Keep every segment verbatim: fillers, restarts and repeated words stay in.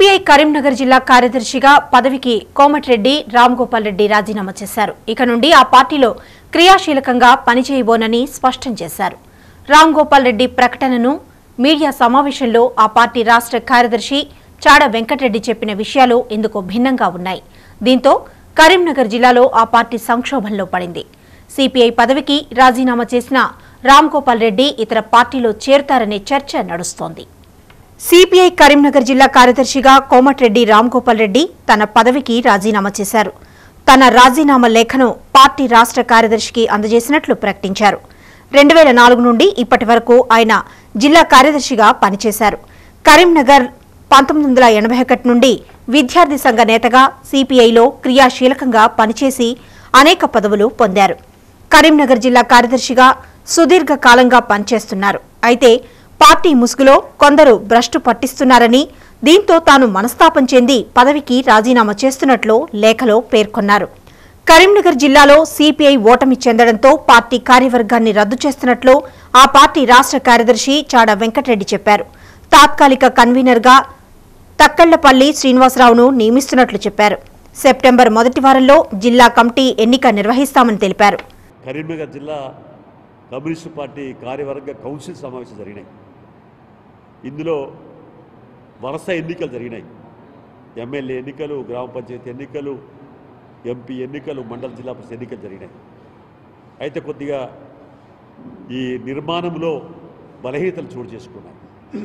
CPI Karimnagar జిల్లా కార్యదర్శిగా పదవికి కోమటిరెడ్డి రామగోపాల్ రెడ్డి రాజీనామా చేశారు. ఇక నుండి ఆ పార్టీలో క్రియాశీలకంగా పనిచేయబోనని స్పష్టం చేశారు. రామగోపాల్ రెడ్డి ప్రకటనను మీడియా సమావేశంలో ఆ పార్టీ రాష్ట్ర కార్యదర్శి చాడ వెంకటరెడ్డి చెప్పిన విషయాలు ఇందుకు భిన్నంగా ఉన్నాయి. దీంతో కరీంనగర్ జిల్లాలో ఆ పార్టీ సంక్షోభంలో పడింది. సిపిఐ పదవికి రాజీనామా చేసిన రామగోపాల్ రెడ్డి ఇతర పార్టీలో చేరతారనే చర్చ నడుస్తోంది. సిపిఐ కరీంనగర్ జిల్లా కార్యదర్శిగా కోమటిరెడ్డి రామగోపాల్ రెడ్డి తన పదవికి రాజీనామా చేశారు. తన రాజీనామా లేఖను పార్టీ రాష్ట్ర కార్యదర్శికి అందజేసినట్లు ప్రకటించారు. రెండు వేల నాలుగు నుండి ఇప్పటి వరకు ఆయన జిల్లా కార్యదర్శిగా పనిచేశారు. కరీంనగర్ పంతొమ్మిది వందల ఎనభై ఒకటి నుండి విద్యార్థి సంఘ నేతగా సిపిఐలో క్రియాశీలకంగా పనిచేసి అనేక పదవులు పొందారు. కరీంనగర్ జిల్లా కార్యదర్శిగా సుదీర్ఘ కాలంగా పనిచేస్తున్నారు. అయితే పార్టీ ముసుగులో కొందరు భ్రష్టు పట్టిస్తున్నారని, దీంతో తాను మనస్తాపం చెంది పదవికి రాజీనామా చేస్తున్నట్లు లేఖలో పేర్కొన్నారు. కరీంనగర్ జిల్లాలో సిపిఐ ఓటమి చెందడంతో పార్టీ కార్యవర్గాన్ని రద్దు చేస్తున్నట్లు ఆ పార్టీ రాష్ట్ర కార్యదర్శి చాడ వెంకటరెడ్డి చెప్పారు. తాత్కాలిక కన్వీనర్గా తక్కళ్లపల్లి శ్రీనివాసరావును నియమిస్తున్నట్లు చెప్పారు. సెప్టెంబర్ మొదటి వారంలో జిల్లా కమిటీ ఎన్నిక నిర్వహిస్తామని తెలిపారు. కరీంనగర్ జిల్లా కమ్యూనిస్టు పార్టీ కార్యవర్గ కౌన్సిల్ సమావేశం జరిగినాయి. ఇందులో వరుస ఎన్నికలు జరిగినాయి. ఎమ్మెల్యే ఎన్నికలు, గ్రామ పంచాయతీ ఎన్నికలు, ఎంపీ ఎన్నికలు, మండల జిల్లా పరిషత్ ఎన్నికలు జరిగినాయి. అయితే కొద్దిగా ఈ నిర్మాణంలో బలహీనతలు చోటు చేసుకున్నాయి.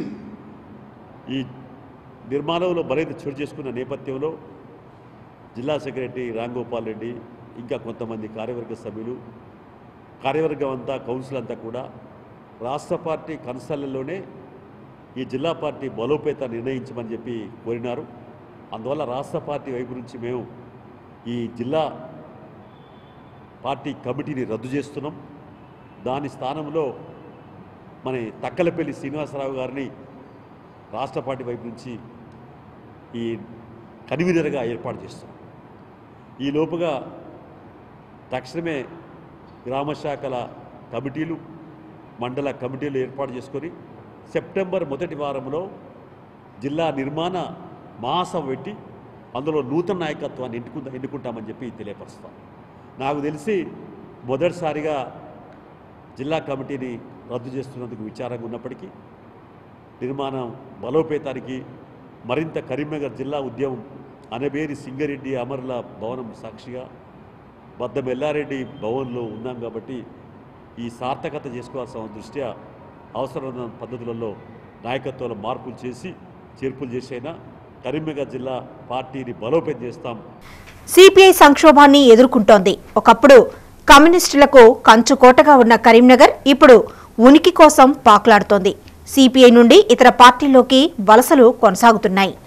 ఈ నిర్మాణంలో బలహీనత చోటు చేసుకున్న నేపథ్యంలో జిల్లా సెక్రటరీ రామగోపాల్ రెడ్డి, ఇంకా కొంతమంది కార్యవర్గ సభ్యులు, కార్యవర్గం అంతా, కౌన్సిల్ అంతా కూడా రాష్ట్ర పార్టీ కన్సల్లోనే ఈ జిల్లా పార్టీ బలోపేత నిర్ణయించమని చెప్పి కోరినారు. అందువల్ల రాష్ట్ర పార్టీ వైపు నుంచి మేము ఈ జిల్లా పార్టీ కమిటీని రద్దు చేస్తున్నాం. దాని స్థానంలో మన తక్కలపల్లి శ్రీనివాసరావు గారిని రాష్ట్ర పార్టీ వైపు నుంచి ఈ కన్వీనర్గా ఏర్పాటు చేస్తున్నాం. ఈ లోపుగా తక్షణమే గ్రామ శాఖల కమిటీలు, మండల కమిటీలు ఏర్పాటు చేసుకొని సెప్టెంబర్ మొదటి వారంలో జిల్లా నిర్మాణ మహాసభ పెట్టి అందులో నూతన నాయకత్వాన్ని ఎన్నుకుంటా ఎన్నుకుంటామని చెప్పి తెలియపరుస్తాం. నాకు తెలిసి మొదటిసారిగా జిల్లా కమిటీని రద్దు చేస్తున్నందుకు విచారంగా ఉన్నప్పటికీ నిర్మాణం బలోపేతానికి మరింత కరీంనగర్ జిల్లా ఉద్యమం అనబేరి సింగరెడ్డి అమరుల భవనం సాక్షిగా బద్దం ఎల్లారెడ్డి భవన్లో ఉన్నాం కాబట్టి ఈ సార్థకత చేసుకోవాల్సిన దృష్ట్యా అవసరమైన పద్ధతులలో నాయకత్వంలో మార్పులు చేసి చేర్పులు చేసైనా కరీంనగర్ జిల్లా పార్టీని బలోపేతం చేస్తాం. సిపిఐ సంక్షోభాన్ని ఎదుర్కొంటోంది. ఒకప్పుడు కమ్యూనిస్టులకు కంచుకోటగా ఉన్న కరీంనగర్ ఇప్పుడు ఉనికి కోసం పాకులాడుతోంది. సిపిఐ నుండి ఇతర పార్టీల్లోకి వలసలు కొనసాగుతున్నాయి.